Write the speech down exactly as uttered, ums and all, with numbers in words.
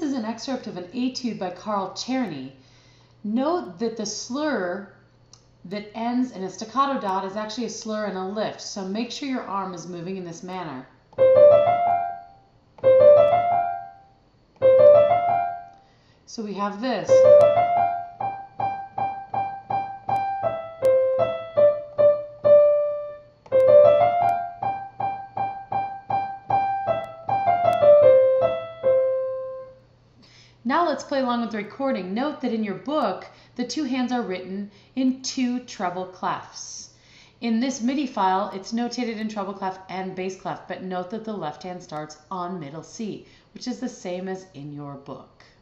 is an excerpt of an etude by Carl Czerny. Note that the slur that ends in a staccato dot is actually a slur and a lift, so make sure your arm is moving in this manner. So we have this. Now let's play along with the recording. Note that in your book, the two hands are written in two treble clefs. In this MIDI file, it's notated in treble clef and bass clef, but note that the left hand starts on middle C, which is the same as in your book.